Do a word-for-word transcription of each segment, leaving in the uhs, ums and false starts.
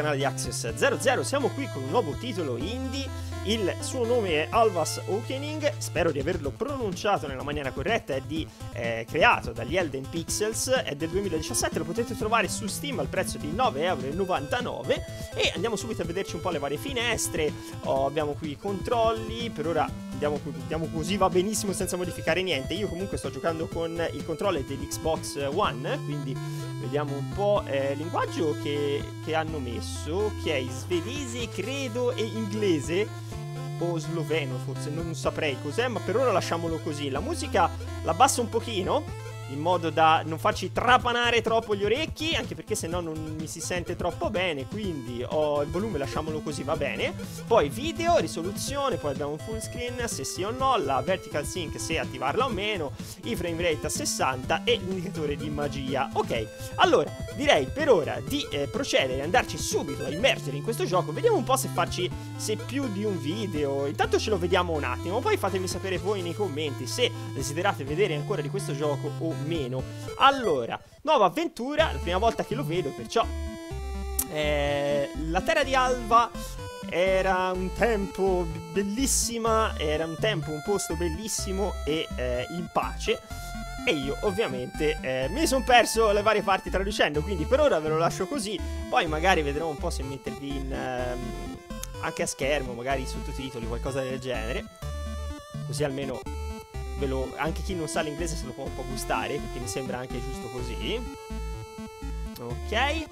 canale di Access zero zero. Siamo qui con un nuovo titolo indie. Il suo nome è Alva's Awakening. Spero di averlo pronunciato nella maniera corretta. È di, eh, creato dagli Elden Pixels. È del duemiladiciassette. Lo potete trovare su Steam al prezzo di nove e novantanove euro. E andiamo subito a vederci un po' le varie finestre. Oh, abbiamo qui i controlli. Per ora andiamo, andiamo così, va benissimo senza modificare niente. Io comunque sto giocando con il controller dell'Xbox One, quindi vediamo un po' eh, il linguaggio che, che hanno messo, che è svedese, credo, e inglese o sloveno, forse non saprei cos'è, ma per ora lasciamolo così. La musica la abbasso un pochino in modo da non farci trapanare troppo gli orecchi, anche perché sennò non mi si sente troppo bene, quindi ho il volume, lasciamolo così, va bene. Poi video, risoluzione, poi abbiamo un full screen se sì o no, la vertical sync se attivarla o meno, i frame rate a sessanta e l'indicatore di magia. Ok, allora direi per ora di eh, procedere e andarci subito a immergere in questo gioco. Vediamo un po' se farci se più di un video. Intanto ce lo vediamo un attimo, poi fatemi sapere voi nei commenti se desiderate vedere ancora di questo gioco o meno. Allora, nuova avventura, la prima volta che lo vedo, perciò eh, la terra di Alva era un tempo bellissima, era un tempo, un posto bellissimo e eh, in pace. E io ovviamente eh, mi sono perso le varie parti traducendo, quindi per ora ve lo lascio così. Poi magari vedremo un po' se mettervi in, ehm, anche a schermo, magari i sottotitoli, qualcosa del genere, così almeno ve lo, anche chi non sa l'inglese se lo può un po' gustare, perché mi sembra anche giusto così. Ok.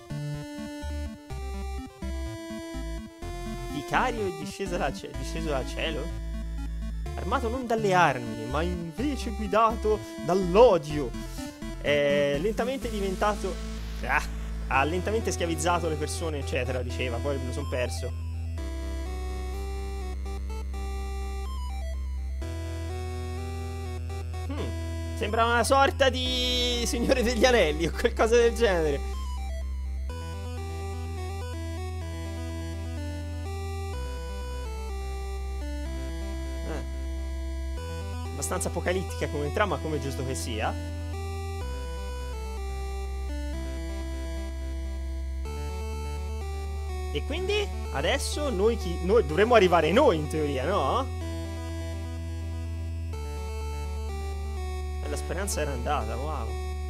Vicario è disceso dal, disceso dal cielo? Armato non dalle armi, ma invece guidato dall'odio. È lentamente diventato... Ah, ha lentamente schiavizzato le persone, eccetera, diceva. Poi me lo son perso. Hmm, sembra una sorta di Signore degli Anelli o qualcosa del genere. Abbastanza apocalittica come trama, come è giusto che sia. E quindi adesso noi, chi, noi dovremmo arrivare noi in teoria, no? La speranza era andata, wow.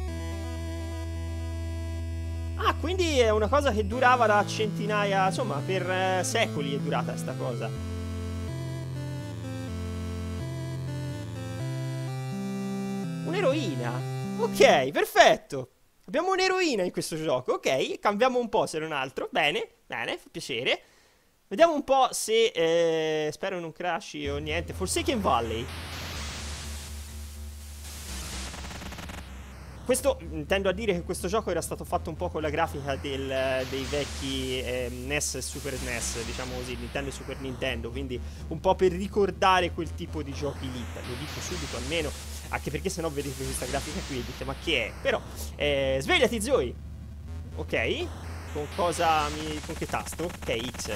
Ah, quindi è una cosa che durava da centinaia, insomma per eh, secoli è durata sta cosa. Un'eroina. Ok, perfetto. Abbiamo un'eroina in questo gioco. Ok, cambiamo un po' se non altro. Bene, bene, fa piacere. Vediamo un po' se eh, spero non crashi o niente. Forsaken Valley. Questo, intendo a dire che questo gioco era stato fatto un po' con la grafica del, dei vecchi eh, N E S e Super N E S, diciamo così, Nintendo e Super Nintendo, quindi un po' per ricordare quel tipo di giochi lì, lo dico subito almeno, anche perché sennò vedete questa grafica qui e dite ma che è? Però, eh, svegliati Zoe! Ok, con cosa mi... con che tasto? Ok, X.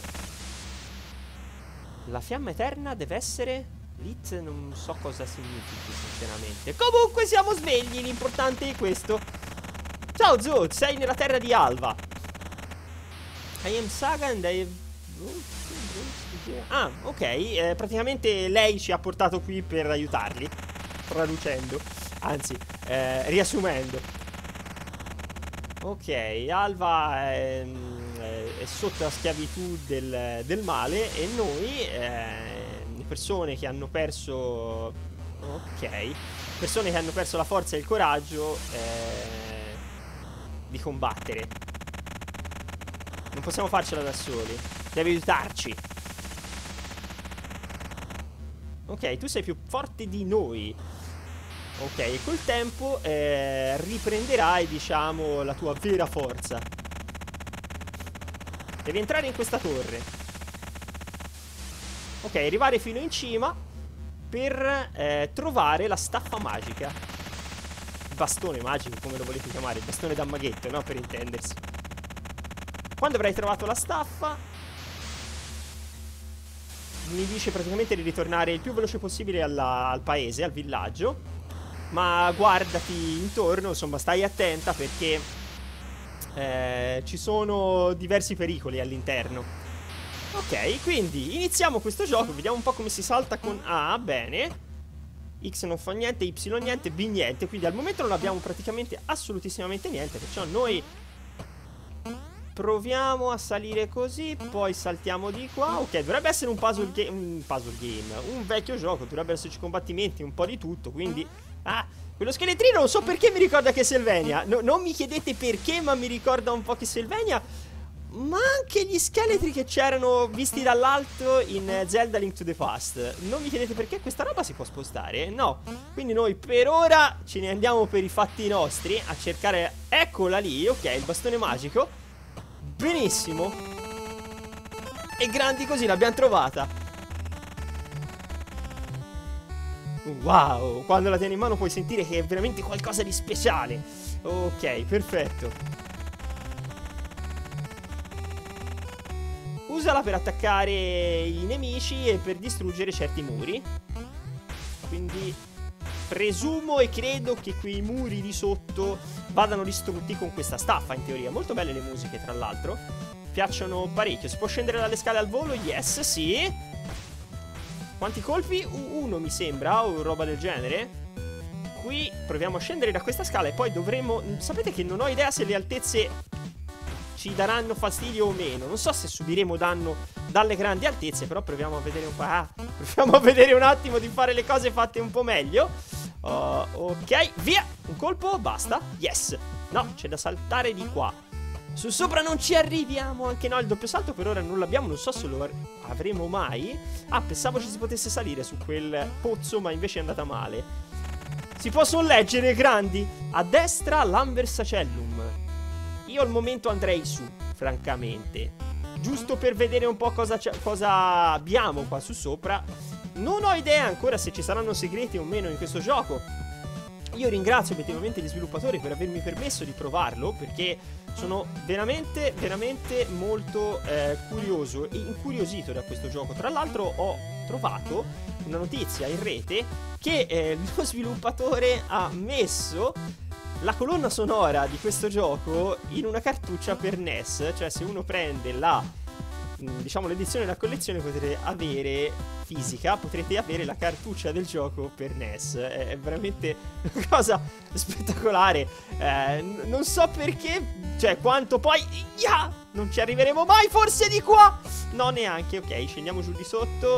La fiamma eterna deve essere... Lit non so cosa significhi sinceramente. Comunque siamo svegli, l'importante è questo. Ciao Zoe, sei nella terra di Alva. I am Saga and I... Ah, ok, eh, praticamente lei ci ha portato qui per aiutarli, traducendo, anzi, eh, riassumendo. Ok, Alva è, è sotto la schiavitù del, del male e noi... Eh, persone che hanno perso, ok, persone che hanno perso la forza e il coraggio eh, di combattere. Non possiamo farcela da soli, devi aiutarci. Ok, tu sei più forte di noi. Ok, e col tempo eh, riprenderai, diciamo, la tua vera forza. Devi entrare in questa torre. Ok, arrivare fino in cima per eh, trovare la staffa magica. Il bastone magico, come lo volete chiamare, il bastone da maghetto, no? Per intendersi. Quando avrai trovato la staffa, mi dice praticamente di ritornare il più veloce possibile alla, al paese, al villaggio. Ma guardati intorno, insomma, stai attenta perché eh, ci sono diversi pericoli all'interno. Ok, quindi iniziamo questo gioco. Vediamo un po' come si salta con A. Bene. X non fa niente, Y niente, B niente. Quindi al momento non abbiamo praticamente assolutissimamente niente. Perciò noi proviamo a salire così, poi saltiamo di qua. Ok, dovrebbe essere un puzzle game, un puzzle game, un vecchio gioco. Dovrebbero esserci combattimenti, un po' di tutto. Quindi, ah, quello scheletrino non so perché mi ricorda Castlevania. No, non mi chiedete perché, ma mi ricorda un po' Castlevania. Ma anche gli scheletri che c'erano visti dall'alto in Zelda Link to the Past. Non mi chiedete perché questa roba si può spostare? No. Quindi noi per ora ce ne andiamo per i fatti nostri a cercare. Eccola lì, ok, il bastone magico. Benissimo. E grandi così l'abbiamo trovata. Wow, quando la tieni in mano puoi sentire che è veramente qualcosa di speciale. Ok, perfetto. Usala per attaccare i nemici e per distruggere certi muri. Quindi presumo e credo che quei muri di sotto vadano distrutti con questa staffa, in teoria. Molto belle le musiche, tra l'altro. Piacciono parecchio. Si può scendere dalle scale al volo? Yes, sì. Quanti colpi? Uno mi sembra, o roba del genere. Qui proviamo a scendere da questa scala e poi dovremo... Sapete che non ho idea se le altezze ci daranno fastidio o meno. Non so se subiremo danno dalle grandi altezze, però proviamo a vedere un po'. Ah, proviamo a vedere un attimo di fare le cose fatte un po' meglio. uh, Ok, via. Un colpo, basta. Yes. No, c'è da saltare di qua. Su sopra non ci arriviamo. Anche no, il doppio salto per ora non l'abbiamo. Non so se lo avremo mai. Ah, pensavo ci si potesse salire su quel pozzo, ma invece è andata male. Si possono leggere grandi. A destra l'Amber Sacellum. Io al momento andrei su, francamente. Giusto per vedere un po' cosa, cosa abbiamo qua su sopra. Non ho idea ancora se ci saranno segreti o meno in questo gioco. Io ringrazio effettivamente gli sviluppatori per avermi permesso di provarlo, perché sono veramente, veramente molto eh, curioso e incuriosito da questo gioco. Tra l'altro ho trovato una notizia in rete che eh, lo sviluppatore ha messo la colonna sonora di questo gioco in una cartuccia per N E S. Cioè se uno prende la, diciamo, l'edizione della collezione, potrete avere fisica, potrete avere la cartuccia del gioco per N E S. È veramente una cosa spettacolare. eh, Non so perché, cioè quanto poi yeah, non ci arriveremo mai, forse di qua. No, neanche. Ok, scendiamo giù di sotto.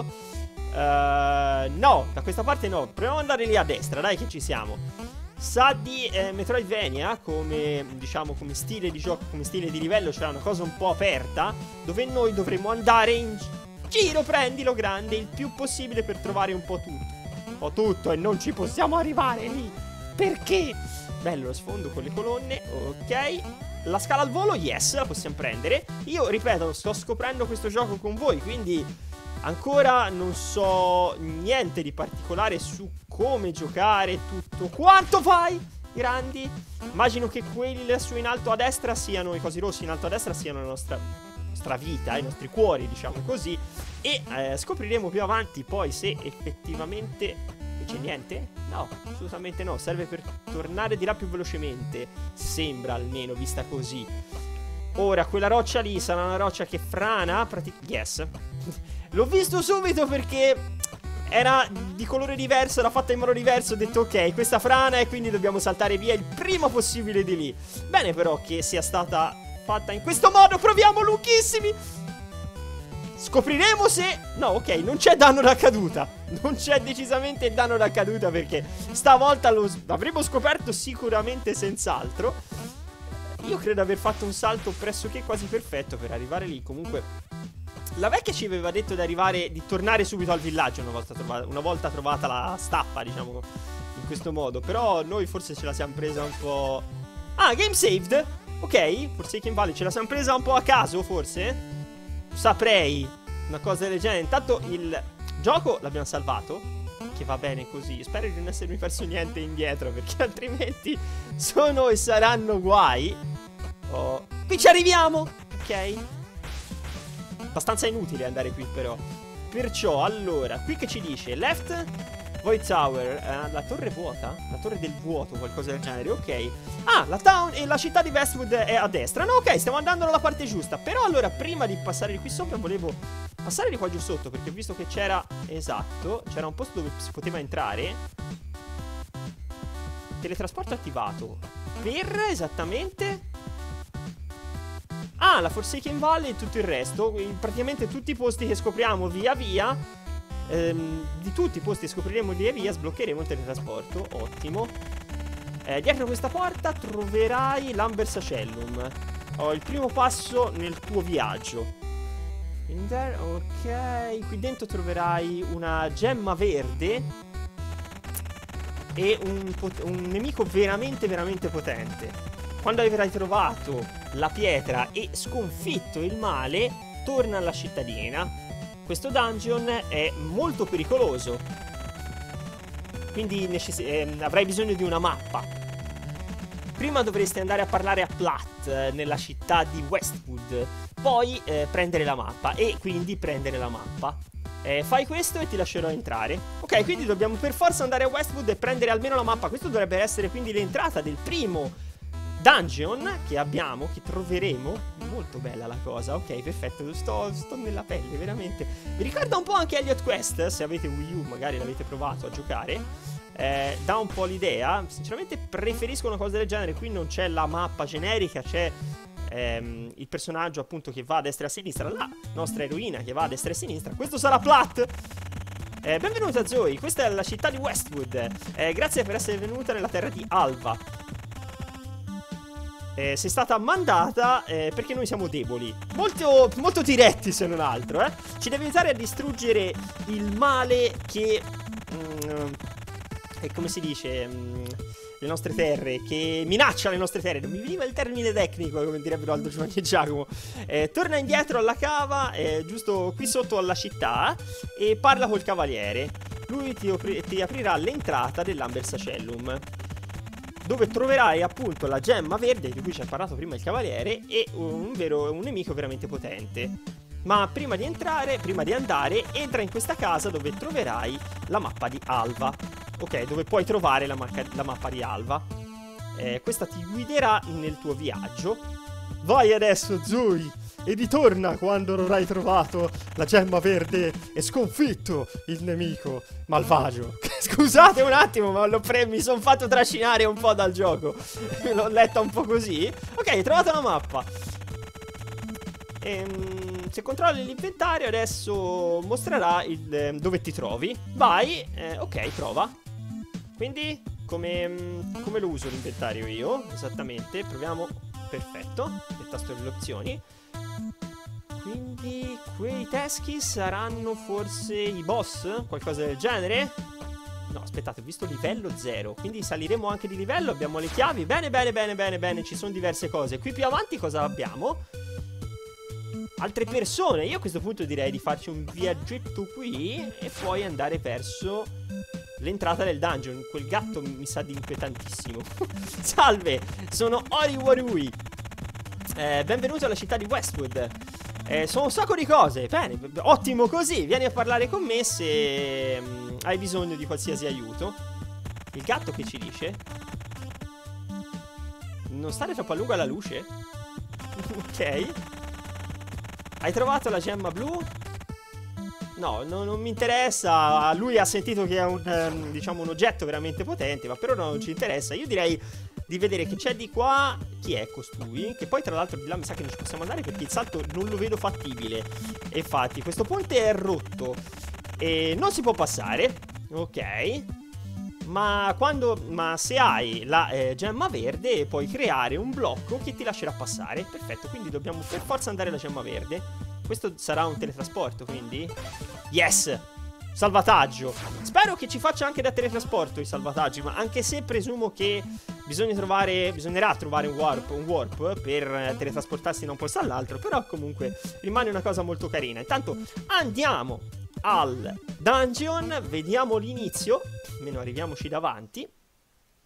uh, No, da questa parte no. Proviamo ad andare lì a destra, dai che ci siamo. Sa di eh, Metroidvania come, diciamo, come stile di gioco, come stile di livello, cioè una cosa un po' aperta, dove noi dovremo andare in giro, prendilo grande, il più possibile per trovare un po' tutto. Un po' tutto e non ci possiamo arrivare lì. Perché? Bello lo sfondo con le colonne, ok. La scala al volo, yes, la possiamo prendere. Io, ripeto, sto scoprendo questo gioco con voi, quindi ancora non so niente di particolare su come giocare tutto. Quanto fai? Grandi. Immagino che quelli lassù in alto a destra siano, i cosi rossi in alto a destra siano la nostra, nostra vita, i nostri cuori, diciamo così. E eh, scopriremo più avanti poi se effettivamente c'è niente? No, assolutamente no. Serve per tornare di là più velocemente, sembra almeno, vista così. Ora, quella roccia lì sarà una roccia che frana praticamente. Yes. L'ho visto subito perché era di colore diverso, era fatta in modo diverso. Ho detto ok, questa frana e quindi dobbiamo saltare via il prima possibile di lì. Bene però che sia stata fatta in questo modo. Proviamo, lunghissimi. Scopriremo se... No, ok, non c'è danno da caduta. Non c'è decisamente danno da caduta, perché stavolta lo avremmo scoperto sicuramente senz'altro. Io credo aver fatto un salto pressoché quasi perfetto per arrivare lì. Comunque la vecchia ci aveva detto di arrivare, di tornare subito al villaggio una volta trovata, una volta trovata la stappa, diciamo, in questo modo. Però noi forse ce la siamo presa un po'... Ah, game saved. Ok, Forsaken Valley ce la siamo presa un po' a caso, forse? Saprei, una cosa del genere. Intanto il gioco l'abbiamo salvato, che va bene così. Spero di non essermi perso niente indietro, perché altrimenti sono e saranno guai. Oh, qui ci arriviamo. Ok, abbastanza inutile andare qui però. Perciò, allora, qui che ci dice? Left. Void Tower, eh, la torre vuota? La torre del vuoto, qualcosa del genere, ok. Ah, la town e la città di Westwood è a destra. No, ok, stiamo andando nella parte giusta. Però allora, prima di passare di qui sopra, volevo passare di qua giù sotto, perché ho visto che c'era, esatto, c'era un posto dove si poteva entrare. Teletrasporto attivato. Per, esattamente... Ah, la Forsaken Valley e tutto il resto. Praticamente tutti i posti che scopriamo via via, ehm, di tutti i posti che scopriremo via via, sbloccheremo il teletrasporto. Ottimo. eh, Dietro questa porta troverai l'Amber Sacellum. Oh, il primo passo nel tuo viaggio. In there, ok. Qui dentro troverai una gemma verde e un, un nemico veramente veramente potente. Quando avrai trovato la pietra e sconfitto il male, torna alla cittadina. Questo dungeon è molto pericoloso, quindi eh, avrai bisogno di una mappa. Prima dovresti andare a parlare a Platt, eh, nella città di Westwood, poi eh, prendere la mappa e quindi prendere la mappa. Eh, fai questo e ti lascerò entrare. Ok, quindi dobbiamo per forza andare a Westwood e prendere almeno la mappa. Questo dovrebbe essere quindi l'entrata del primo dungeon che abbiamo, che troveremo. Molto bella la cosa, ok, perfetto, sto, sto nella pelle, veramente. Mi ricorda un po' anche Elliot Quest, se avete Wii U, magari l'avete provato a giocare. eh, Dà un po' l'idea. Sinceramente preferisco una cosa del genere. Qui non c'è la mappa generica, c'è ehm, il personaggio appunto che va a destra e a sinistra, la nostra eroina che va a destra e a sinistra. Questo sarà Platt. eh, Benvenuta Zoe, questa è la città di Westwood. eh, Grazie per essere venuta nella terra di Alva. Eh, sei stata mandata eh, perché noi siamo deboli, molto, molto diretti se non altro, eh. Ci devi aiutare a distruggere il male che mm, eh, come si dice, mm, le nostre terre, che minaccia le nostre terre. Non mi veniva il termine tecnico, come direbbero Aldo, Giovanni e Giacomo. eh, Torna indietro alla cava, eh, giusto qui sotto alla città, e parla col cavaliere. Lui ti, ti aprirà l'entrata dell'Amber Sacellum, dove troverai appunto la gemma verde di cui ci ha parlato prima il cavaliere e un, vero, un nemico veramente potente. Ma prima di entrare, prima di andare, entra in questa casa dove troverai la mappa di Alva. Ok, dove puoi trovare la, la mappa di Alva. eh, Questa ti guiderà nel tuo viaggio. Vai adesso, Zoe, e ritorna quando avrai trovato la gemma verde e sconfitto il nemico malvagio. Scusate un attimo, ma mi sono fatto trascinare un po' dal gioco. L'ho letta un po' così. Ok, hai trovato la mappa. ehm, Se controlli l'inventario adesso mostrerà il, eh, dove ti trovi. Vai, eh, ok, trova. Quindi come, come lo uso l'inventario io? Esattamente, proviamo. Perfetto, il tasto delle opzioni. Quindi quei teschi saranno forse i boss? Qualcosa del genere? No, aspettate, ho visto livello zero, quindi saliremo anche di livello. Abbiamo le chiavi, bene, bene, bene, bene, bene. Ci sono diverse cose. Qui più avanti cosa abbiamo? Altre persone. Io a questo punto direi di farci un viaggetto qui e poi andare verso l'entrata del dungeon. Quel gatto mi sa di inquietantissimo. Salve, sono Ori Warui. eh, Benvenuto alla città di Westwood. eh, Sono un sacco di cose. Bene, ottimo così. Vieni a parlare con me se um, hai bisogno di qualsiasi aiuto. Il gatto che ci dice: non stare troppo a lungo alla luce. Ok. Hai trovato la gemma blu? No, no, non mi interessa. Lui ha sentito che è un, um, diciamo, un oggetto veramente potente, ma per ora non ci interessa. Io direi di vedere che c'è di qua. Chi è costui? Che poi tra l'altro di là mi sa che non ci possiamo andare perché il salto non lo vedo fattibile. E infatti questo ponte è rotto e non si può passare. Ok. Ma quando ma se hai la eh, gemma verde puoi creare un blocco che ti lascerà passare. Perfetto, quindi dobbiamo per forza andare alla gemma verde. Questo sarà un teletrasporto, quindi yes! Salvataggio. Spero che ci faccia anche da teletrasporto i salvataggi, ma anche se presumo che bisogna trovare, bisognerà trovare un warp, un warp per teletrasportarsi da un posto all'altro. Però comunque rimane una cosa molto carina. Intanto andiamo al dungeon, vediamo l'inizio, almeno arriviamoci davanti.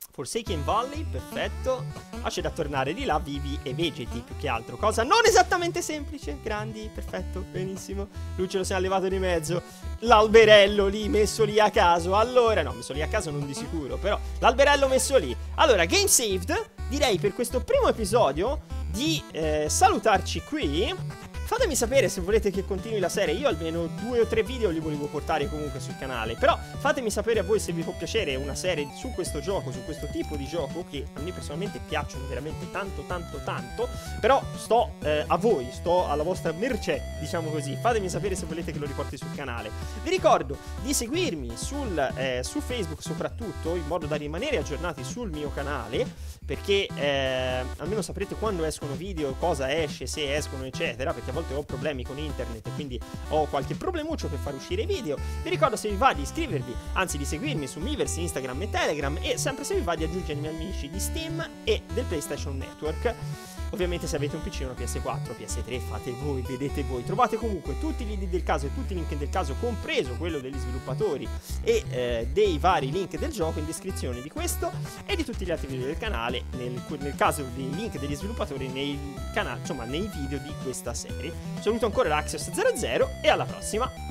Forsaken Valley, perfetto. Ah, c'è da tornare di là, vivi e vegeti più che altro. Cosa non esattamente semplice. Grandi, perfetto, benissimo. Lui ce lo siamo levato di mezzo. L'alberello lì, messo lì a caso. Allora, no, messo lì a caso non di sicuro, però l'alberello messo lì. Allora, game saved. Direi per questo primo episodio di eh, salutarci qui. Fatemi sapere se volete che continui la serie. Io almeno due o tre video li volevo portare comunque sul canale. Però fatemi sapere a voi se vi può piacere una serie su questo gioco, su questo tipo di gioco, che a me personalmente piacciono veramente tanto tanto tanto. Però sto eh, a voi, sto alla vostra mercé, diciamo così. Fatemi sapere se volete che lo riporti sul canale. Vi ricordo di seguirmi sul, eh, su Facebook soprattutto, in modo da rimanere aggiornati sul mio canale, perché eh, almeno saprete quando escono video, cosa esce, se escono eccetera, perché a volte ho problemi con internet e quindi ho qualche problemuccio per far uscire i video. Vi ricordo, se vi va, di iscrivervi, anzi di seguirmi su Miiverse, Instagram e Telegram, e sempre se vi va di aggiungermi amici di Steam e del PlayStation Network. Ovviamente se avete un P C, una P S quattro, P S tre, fate voi, vedete voi. Trovate comunque tutti gli link del caso e tutti i link del caso, compreso quello degli sviluppatori e eh, dei vari link del gioco, in descrizione di questo e di tutti gli altri video del canale, nel, nel caso dei link degli sviluppatori nei canali, insomma nei video di questa serie. Saluto ancora l'Axios zero zero e alla prossima!